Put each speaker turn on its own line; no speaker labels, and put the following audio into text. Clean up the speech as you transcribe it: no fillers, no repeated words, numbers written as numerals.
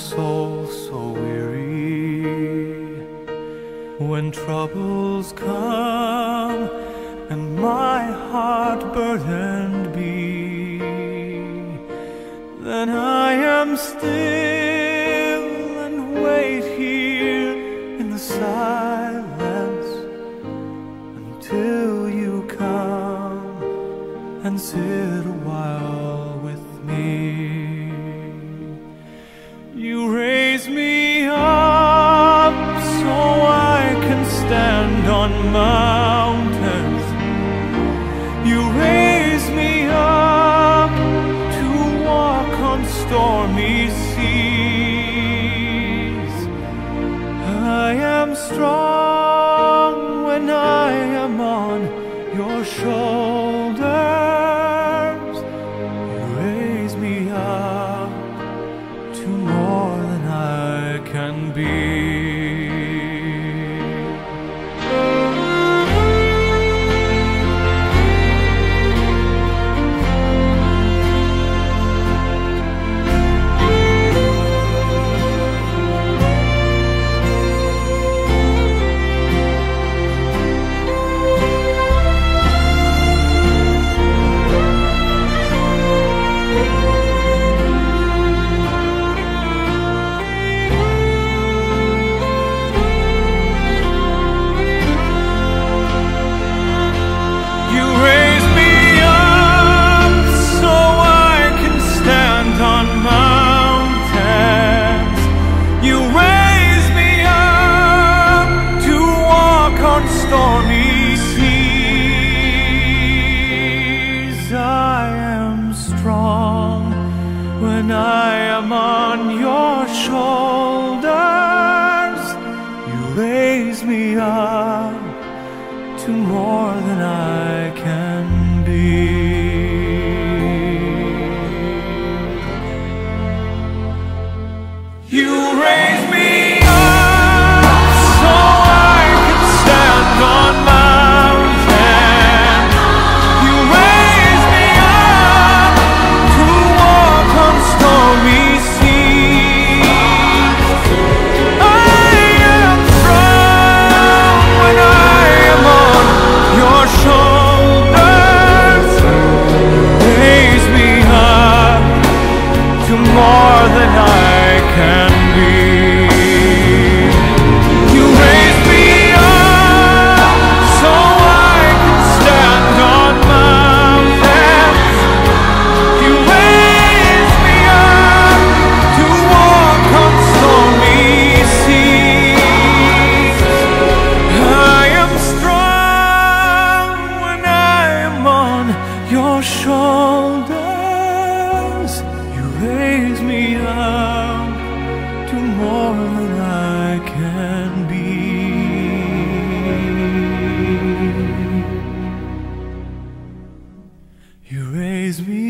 soul so weary, when troubles come and my heart burdened be, then I am still and wait here in the silence until you come and sit a while with me. You raise me up so I can stand on mountains. You raise me up to walk on stormy seas. I am strong when I am on your shoulders. You raise me up to more than I can be. Stormy seas, I am strong when I am on your shoulders. You raise me up to more than I can be. You raise me on mountain. You raise me up to walk on stormy seas. I am strong when I am on your shoulders. Raise me up to more than I can be. Your shoulders, you raise me up to more than I can be. You raise me